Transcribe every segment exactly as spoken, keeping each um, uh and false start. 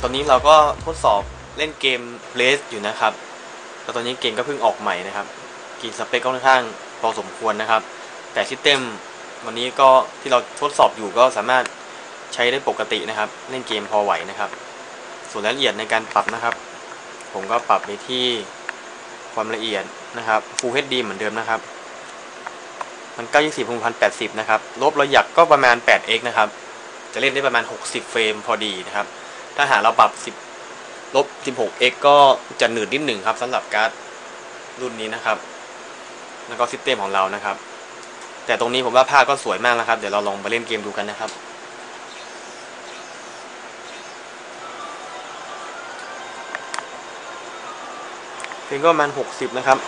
อนนี้เราก็ทดสอบเล่นเกมเลสอยู่นะครับแล้วตอนนี้เกมก็เพิ่งออกใหม่นะครับกีสเปคก็ค่อนข้างพอสมควรนะครับแต่ซิสเต็มวันนี้ก็ที่เราทดสอบอยู่ก็สามารถใช้ได้ปกตินะครับเล่นเกมพอไหวนะครับส่วนรายละเอียดในการปรับนะครับผมก็ปรับไปที่ความละเอียดนะครับ Full เอช ดี เหมือนเดิมนะครับมันเก้ายี่สิบคูณหนึ่งพันแปดสิบนะครับลบระยักก็ประมาณ แปดเอ็กซ์ นะครับจะเล่นได้ประมาณหกสิบเฟรมพอดีนะครับถ้าหากเราปรับสิบลบ สิบหกเอ็กซ์ ก็จะหนืดนิดหนึ่งครับสำหรับการ์ดรุ่นนี้นะครับแล้วก็ซิสเต็มของเรานะครับแต่ตรงนี้ผมว่าภาพก็สวยมากนะครับเดี๋ยวเราลองมาเล่นเกมดูกันนะครับเฟรมก็ประมาณหกสิบนะครับ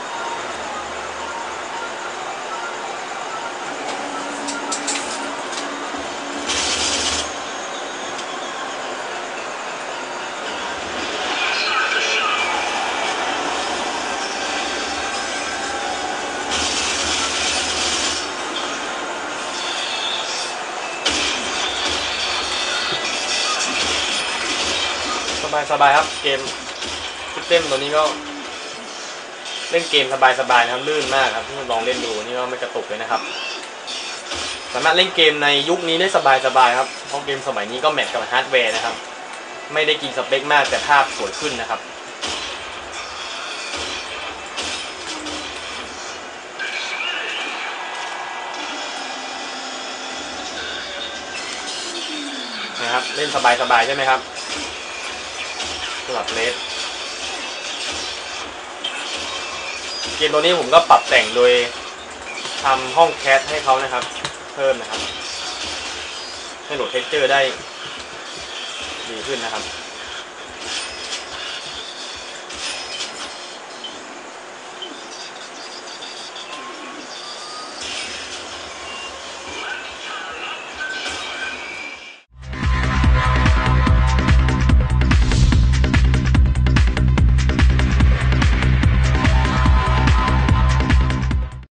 สบายๆครับเกมซิสเต็มตัวนี้ก็เล่นเกมสบายๆนะครับลื่นมากครับที่ลองเล่นดูนี่ก็ไม่กระตุกเลยนะครับสามารถเล่นเกมในยุคนี้ได้สบายๆครับเพราะเกมสมัยนี้ก็แมทกับฮาร์ดแวร์นะครับไม่ได้กินสเปคมากแต่ภาพสวยขึ้นนะครับนะครับเล่นสบายๆใช่ไหมครับสำหรับเลสเกมตัวนี้ผมก็ปรับแต่งโดยทำห้องแคสให้เขานะครับเพิ่มนะครับให้โหลดเท็กเจอร์ได้ดีขึ้นนะครับ